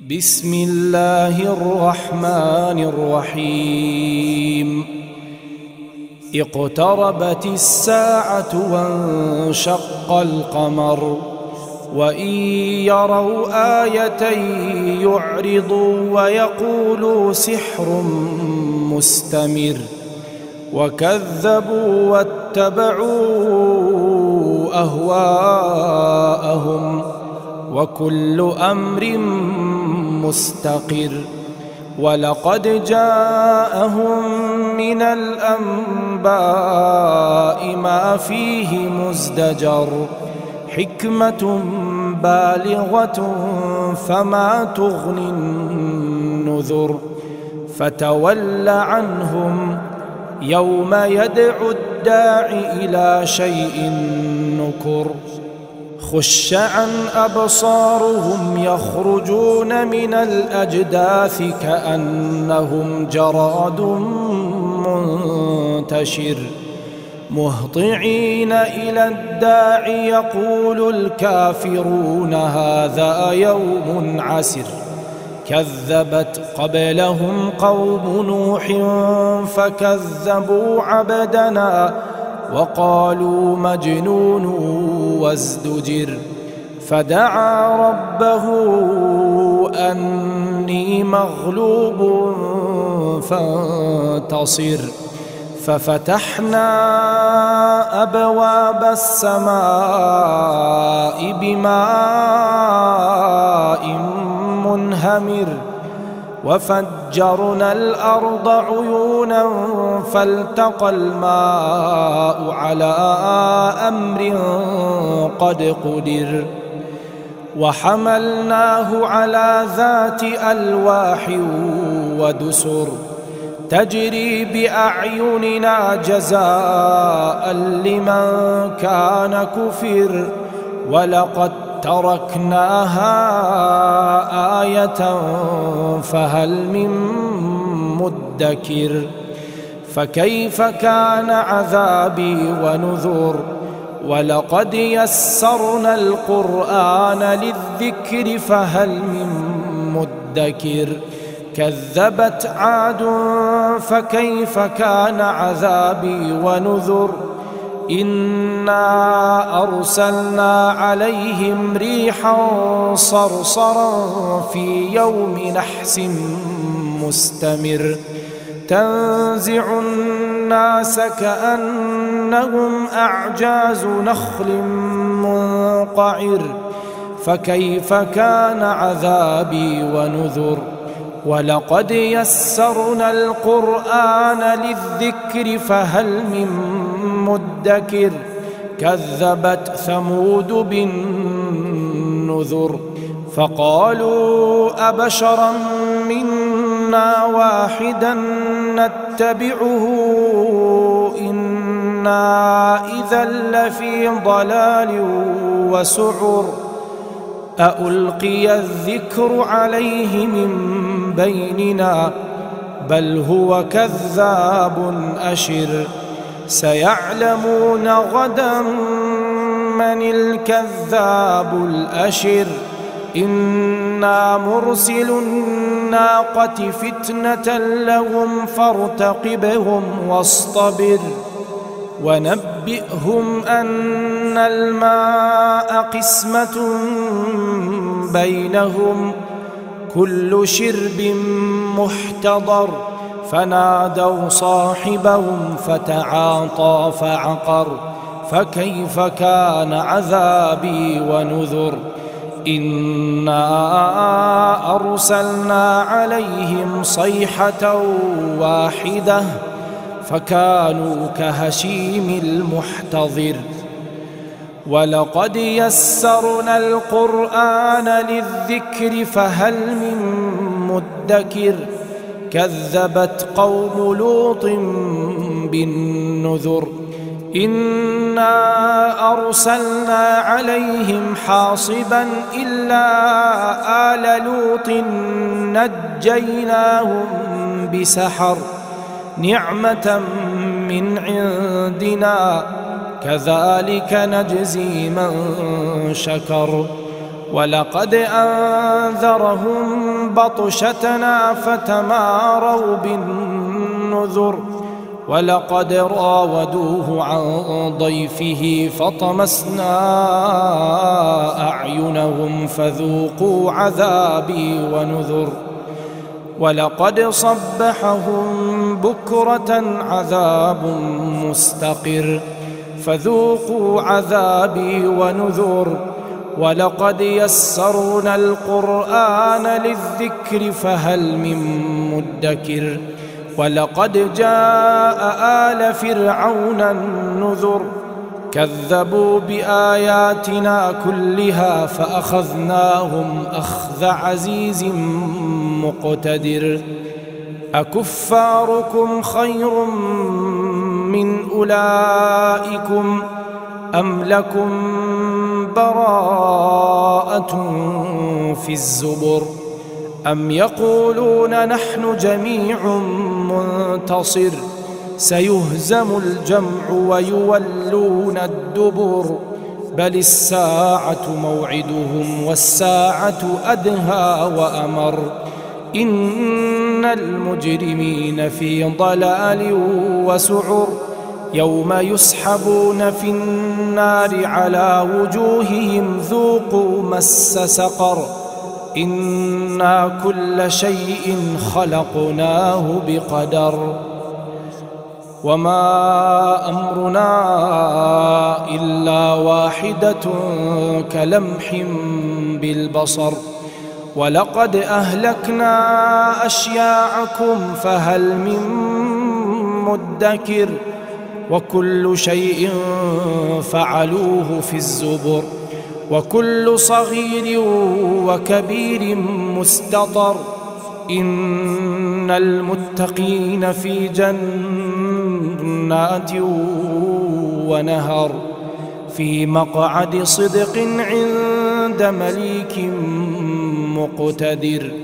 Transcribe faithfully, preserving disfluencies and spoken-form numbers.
بسم الله الرحمن الرحيم اقتربت الساعة وانشق القمر وإن يروا آية يعرضوا ويقولوا سحر مستمر وكذبوا واتبعوا أهواءهم وكل أمر مستقر ولقد جاءهم من الأنباء ما فيه مزدجر حكمة بالغة فما تغني النذر فتول عنهم يوم يدعو الداع إلى شيء نكر خش عن أبصارهم يخرجون من الأجداث كأنهم جراد منتشر مهطعين إلى الداع يقول الكافرون هذا يوم عسر كذبت قبلهم قوم نوح فكذبوا عبدنا وقالوا مجنون وازدجر فدعا ربه أني مغلوب فانتصر ففتحنا أبواب السماء بماء منهمر وفجرنا الأرض عيونا فالتقى الماء على أمر قد قدر وحملناه على ذات ألواح ودسر تجري بأعيننا جزاء لمن كان كفر ولقد تركناها آية فهل من مدكر فكيف كان عذابي ونذر ولقد يسرنا القرآن للذكر فهل من مدكر كذبت عاد فكيف كان عذابي ونذر إنا أرسلنا عليهم ريحا صرصرا في يوم نحس مستمر تنزع الناس كأنهم أعجاز نخل منقعر فكيف كان عذابي ونذر ولقد يسرنا القرآن للذكر فهل من مدكر كذبت ثمود بالنذر فقالوا أبشرا منا واحدا نتبعه إنا إذا لفي ضلال وسعر ألقي الذكر عليه من بيننا بل هو كذاب أشر سيعلمون غدا من الكذاب الأشر إنا مرسل الناقة فتنة لهم فارتقبهم واصطبر ونبئهم أن الماء قسمة بينهم كل شرب محتضر فنادوا صاحبهم فتعاطى فعقر فكيف كان عذابي ونذر إنا أرسلنا عليهم صيحة واحدة فكانوا كهشيم المحتضر ولقد يسرنا القرآن للذكر فهل من مدكر كذبت قوم لوط بالنذر إنا أرسلنا عليهم حاصبا إلا آل لوط نجيناهم بسحر نعمة من عندنا كذلك نجزي من شكر ولقد أنذرهم بطشتنا فتماروا بالنذر ولقد راودوه عن ضيفه فطمسنا أعينهم فذوقوا عذابي ونذر ولقد صبحهم بكرة عذاب مستقر فذوقوا عذابي ونذر ولقد يسرنا القرآن للذكر فهل من مدكر ولقد جاء آل فرعون النذر كذبوا بآياتنا كلها فأخذناهم أخذ عزيز مقتدر أكفاركم خير من أولئكم أم لكم براءة في الزبر أم يقولون نحن جميع منتصر سيهزم الجمع ويولون الدبر بل الساعة موعدهم والساعة أدهى وأمر إن المجرمين في ضلال وسعر يوم يسحبون في النار على وجوههم ذوقوا مس سقر إنا كل شيء خلقناه بقدر وما أمرنا إلا واحدة كلمح بالبصر ولقد أهلكنا أشياعكم فهل من مدكر وكل شيء فعلوه في الزبر وكل صغير وكبير مستطر إن المتقين في جنات ونهر في مقعد صدق عند مليك مقتدر.